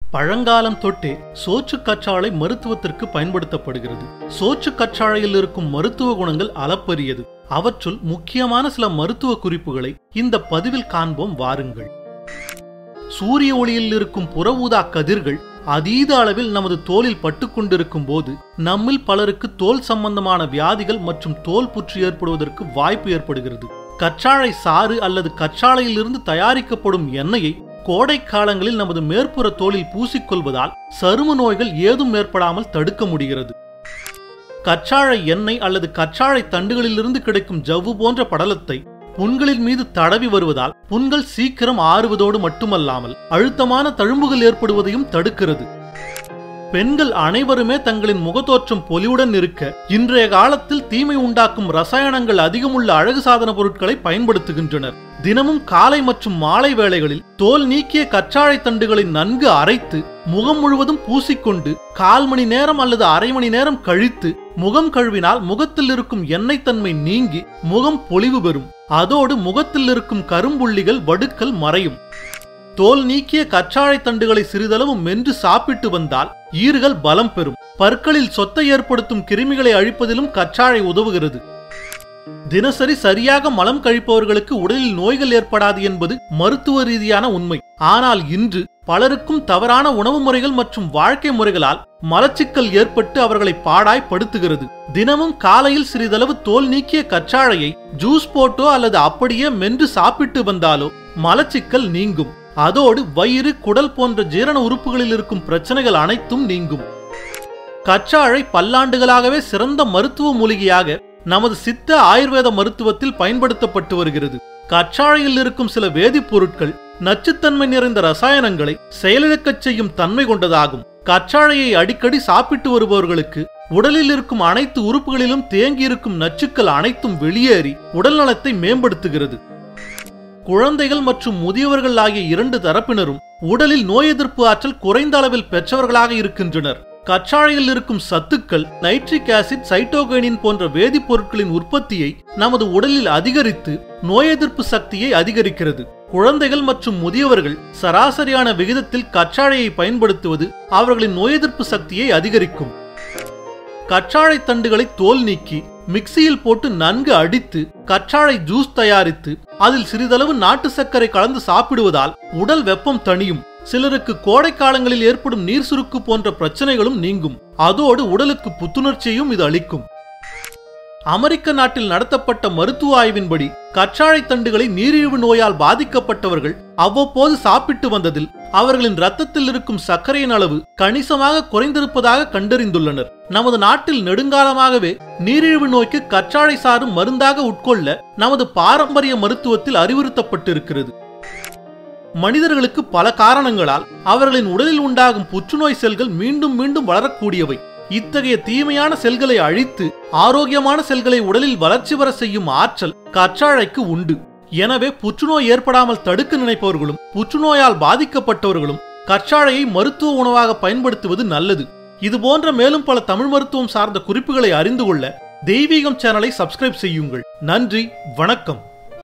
பழங்காலம் தொட்டே சோற்று கற்றாழை மருத்துவத்திற்கு பயன்படுத்தப்படுகிறது. சோற்று கற்றாழையில் இருக்கும் மருத்துவ குணங்கள் அளப்பரியது. அவற்றுள் முக்கியமான சில மருத்துவ குறிப்புகளை இந்த பதிவில் காண்போம், வாருங்கள். சூரிய ஒளியில் இருக்கும் புற ஊதா கதிர்கள் அதீத அளவில் நமது தோலில் பட்டுக்கொண்டிருக்கும் போது நம்மில் பலருக்கு தோல் சம்பந்தமான வியாதிகள் மற்றும் தோல் புற்று ஏற்படுவதற்கு வாய்ப்பு ஏற்படுகிறது. கற்றாழை சாறு அல்லது கற்றாழையிலிருந்து தயாரிக்கப்படும் எண்ணெயை கோடை காலங்களில் நமது மேற்புற தோலில் பூசிக்கொள்வதால் சரும நோய்கள் ஏதும் ஏற்படாமல் தடுக்க முடிகிறது. கற்றாழை எண்ணெய் அல்லது கற்றாழை தண்டுகளிலிருந்து கிடைக்கும் ஜவ்வு போன்ற படலத்தை புண்களின் மீது தடவி வருவதால் புண்கள் சீக்கிரம் ஆறுவதோடு மட்டுமல்லாமல் அழுத்தமான தழும்புகள் ஏற்படுவதையும் தடுக்கிறது. பெண்கள் அனைவருமே தங்களின் முகத்தோற்றம் பொலிவுடன் இருக்க இன்றைய காலத்தில் தீமை உண்டாக்கும் ரசாயனங்கள் அதிகமுள்ள அழகு சாதன பொருட்களை பயன்படுத்துகின்றனர். தினமும் காலை மற்றும் மாலை வேளைகளில் தோல் நீக்கிய கற்றாழை தண்டுகளை நன்கு அரைத்து முகம் முழுவதும் பூசிக்கொண்டு 1/4 மணி நேரம் அல்லது அரை மணி நேரம் கழித்து முகம் கழுவினால் முகத்தில் இருக்கும் எண்ணெய் தன்மை நீங்கி முகம் பொலிவு பெறும். அதோடு முகத்தில் இருக்கும் கரும்புள்ளிகள் வடுக்கள் மறையும். தோல் நீக்கிய கற்றாழை தண்டுகளை சிறிதளவு மென்று சாப்பிட்டு வந்தால் ஈறுகள் பலம் பெறும். பற்களில் சொத்தை ஏற்படுத்தும் கிருமிகளை அழிப்பதிலும் கற்றாழை உதவுகிறது. தினசரி சரியாக மலம் கழிப்பவர்களுக்கு உடலில் நோய்கள் ஏற்படாது என்பது மருத்துவ ரீதியான உண்மை. ஆனால் இன்று பலருக்கும் தவறான உணவு முறைகள் மற்றும் வாழ்க்கை முறைகளால் மலச்சிக்கல் ஏற்பட்டு அவர்களை பாடாய்படுத்துகிறது. தினமும் காலையில் சிறிதளவு தோல் நீக்கிய கற்றாழையை ஜூஸ் போட்டோ அல்லது அப்படியே மென்று சாப்பிட்டு வந்தாலோ மலச்சிக்கல் நீங்கும். அதோடு வயிறு, குடல் போன்ற ஜீரண உறுப்புகளில் இருக்கும் பிரச்சனைகள் அனைத்தும் நீங்கும். கற்றாழை பல்லாண்டுகளாகவே சிறந்த மருத்துவ மூலிகையாக நமது சித்த ஆயுர்வேத மருத்துவத்தில் பயன்படுத்தப்பட்டு வருகிறது. கற்றாழையில் இருக்கும் சில வேதிப்பொருட்கள் நச்சுத்தன்மை நிறைந்த ரசாயனங்களை செயலிழக்கச் செய்யும் தன்மை கொண்டதாகும். கற்றாழையை அடிக்கடி சாப்பிட்டு வருபவர்களுக்கு உடலில் இருக்கும் அனைத்து உறுப்புகளிலும் தேங்கியிருக்கும் நச்சுக்கள் அனைத்தும் வெளியேறி உடல் நலத்தை மேம்படுத்துகிறது. குழந்தைகள் மற்றும் முதியவர்கள் ஆகிய 2 தரப்பினரும் உடலில் நோய் எதிர்ப்பு ஆற்றல் குறைந்த அளவில் பெற்றவர்களாக இருக்கின்றனர். கற்றாழையில் இருக்கும் சத்துக்கள் நைட்ரிக் ஆசிட், சைட்டோகைனின் போன்ற வேதிப்பொருட்களின் உற்பத்தியை நமது உடலில் அதிகரித்து நோய் எதிர்ப்பு சக்தியை அதிகரிக்கிறது. குழந்தைகள் மற்றும் முதியவர்கள் சராசரியான விகிதத்தில் கற்றாழையை பயன்படுத்துவது அவர்களின் நோய் எதிர்ப்பு சக்தியை அதிகரிக்கும். கற்றாழை தண்டுகளை தோல் நீக்கி மிக்சியில் போட்டு நன்கு அடித்து கற்றாழை ஜூஸ் தயாரித்து அதில் சிறிதளவு நாட்டு சர்க்கரை கலந்து சாப்பிடுவதால் உடல் வெப்பம் தணியும். சிலருக்கு கோடை காலங்களில் ஏற்படும் நீர் சுருக்கு போன்ற பிரச்சனைகளும் நீங்கும். அதோடு உடலுக்கு புத்துணர்ச்சியையும் இது அளிக்கும். அமெரிக்க நாட்டில் நடத்தப்பட்ட மருத்துவ ஆய்வின்படி கற்றாழை தண்டுகளை நீரிழிவு நோயால் பாதிக்கப்பட்டவர்கள் அவ்வப்போது சாப்பிட்டு வந்ததில் அவர்களின் இரத்தத்தில் இருக்கும் சர்க்கரையின் அளவு கணிசமாக குறைந்திருப்பதாக கண்டறிந்துள்ளனர். நமது நாட்டில் நெடுங்காலமாகவே நீரிழிவு நோய்க்கு கற்றாழை சாறு மருந்தாக உட்கொள்ள நமது பாரம்பரிய மருத்துவத்தில் அறிவுறுத்தப்பட்டிருக்கிறது. மனிதர்களுக்கு பல காரணங்களால் அவர்களின் உடலில் உண்டாகும் புற்றுநோய் செல்கள் மீண்டும் மீண்டும் வளரக்கூடியவை. இத்தகைய தீமையான செல்களை அழித்து ஆரோக்கியமான செல்களை உடலில் வளர்ச்சி பெற செய்யும் ஆற்றல் கற்றாழைக்கு உண்டு. எனவே புற்றுநோய் ஏற்படாமல் தடுக்க நினைப்பவர்களும் புற்றுநோயால் பாதிக்கப்பட்டவர்களும் கற்றாழையை மருத்துவ உணவாக பயன்படுத்துவது நல்லது. இதுபோன்ற மேலும் பல தமிழ் மருத்துவம் சார்ந்த குறிப்புகளை அறிந்து கொள்ள தெய்வீகம் சேனலை சப்ஸ்கிரைப் செய்யுங்கள். நன்றி, வணக்கம்.